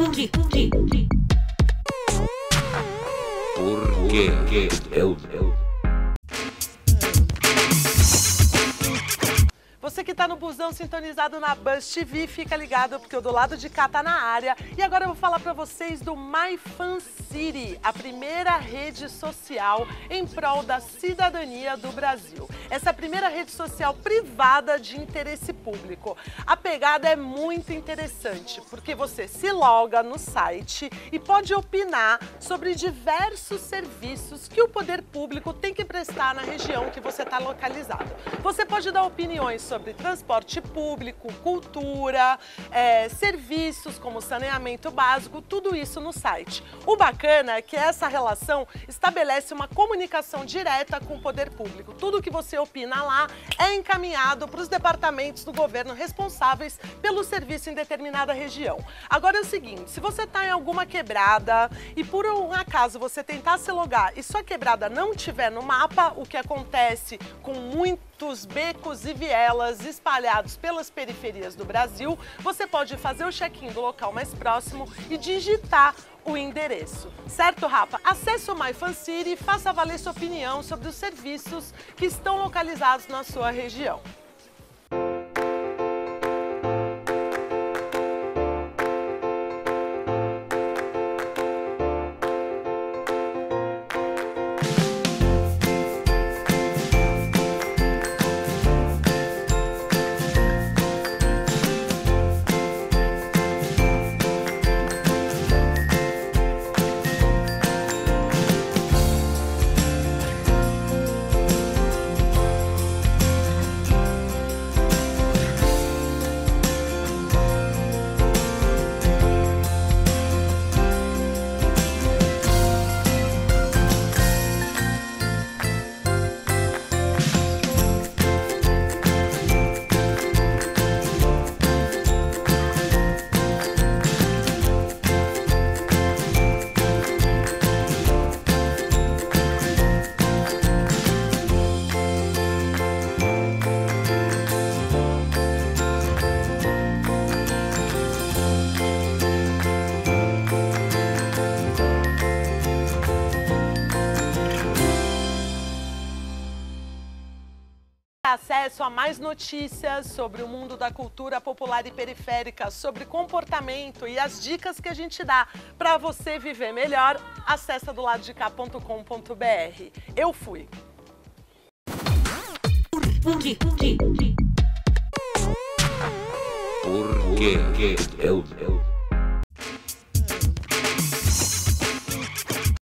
Porque eu. Você que tá no busão sintonizado na Buzz TV, fica ligado porque o do lado de cá tá na área. E agora eu vou falar pra vocês do MyFanCity, a primeira rede social em prol da cidadania do Brasil. Essa é a primeira rede social privada de interesse público. A pegada é muito interessante, porque você se loga no site e pode opinar sobre diversos serviços que o poder público tem que prestar na região que você está localizado. Você pode dar opiniões sobre transporte público, cultura, serviços como saneamento básico, tudo isso no site. O bacana é que essa relação estabelece uma comunicação direta com o poder público. Tudo que você opina lá é encaminhado para os departamentos do governo responsáveis pelo serviço em determinada região. Agora é o seguinte, se você está em alguma quebrada e por um acaso você tentar se logar e sua quebrada não tiver no mapa, o que acontece com muitos becos e vielas espalhados pelas periferias do Brasil, você pode fazer o check-in do local mais próximo e digitar o endereço. Certo, Rapa? Acesse o MyFanCity e faça valer sua opinião sobre os serviços que estão localizados na sua região. Acesso a mais notícias sobre o mundo da cultura popular e periférica, sobre comportamento e as dicas que a gente dá para você viver melhor, acessa doladodecá.com.br. Eu fui. Porque eu.